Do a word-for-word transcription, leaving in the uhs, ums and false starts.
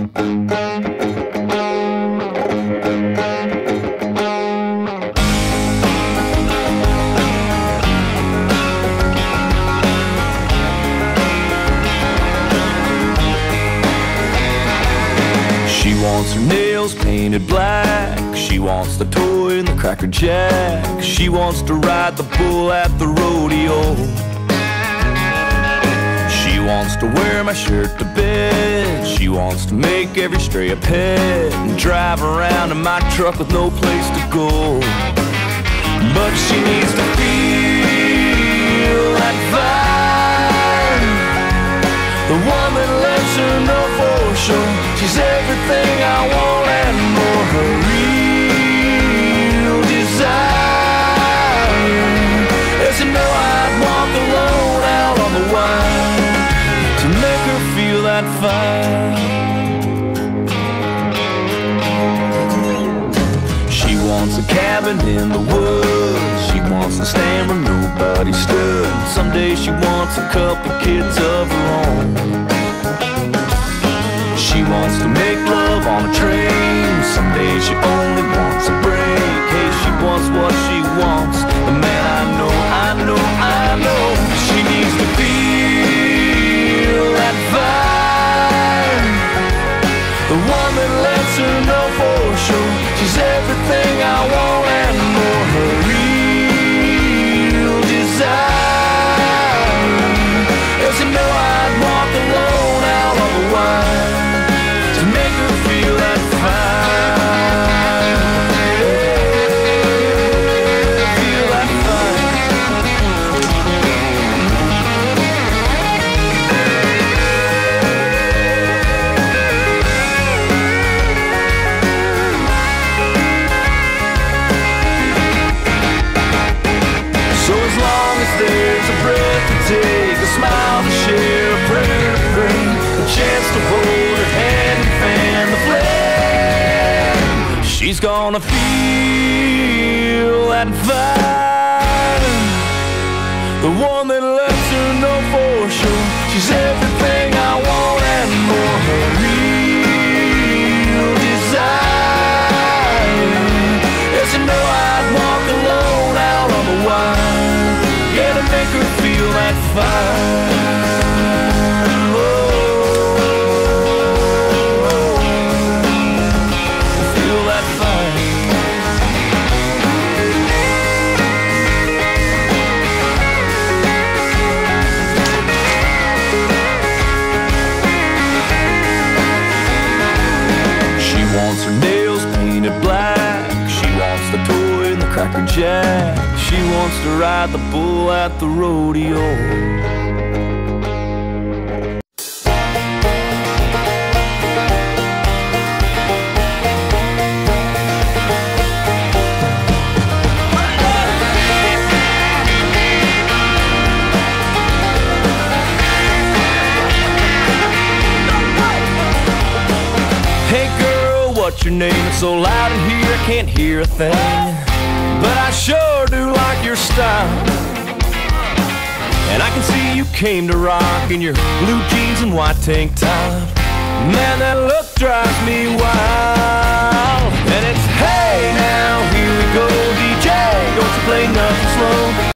She wants her nails painted black. She wants the toy and the Cracker Jack. She wants to ride the bull at the rodeo. She wants to wear my shirt to bed. She wants to make every stray a pet and drive around in my truck with no place to go. But she needs to feel that fire, the one that lets her know for sure she's everything I want and more. Her real desire is to know I'd walk alone out on the wire to make her feel that fire. She wants a cabin in the woods. She wants to stand where nobody stood. Someday she wants a couple kids of her own. She wants to make love on a train. Someday she only wants a break. Hey, she wants what she wants, and man, I know, I know, I know she needs to feel that fire, the one that lets her know for sure she's everything I want and more. Her real desire is to know I'd walk alone out on the wire to make her feel that fire. Feel that fire. So as long as there's a breath to take, a smile to share, a prayer to pray, a chance to hold her hand and fan the flame, she's gonna feel that fire, the one that lets her know for sure she's everything I want and more. Her real desire is to know I'd walk alone out on the wire, yeah, to make her feel that fire. Cracker Jack. She wants to ride the bull at the rodeo. Hey girl, what's your name? It's so loud in here I can't hear a thing, but I sure do like your style. And I can see you came to rock in your blue jeans and white tank top. Man, that look drives me wild. And it's hey now, here we go, D J, don't you play nothing slow.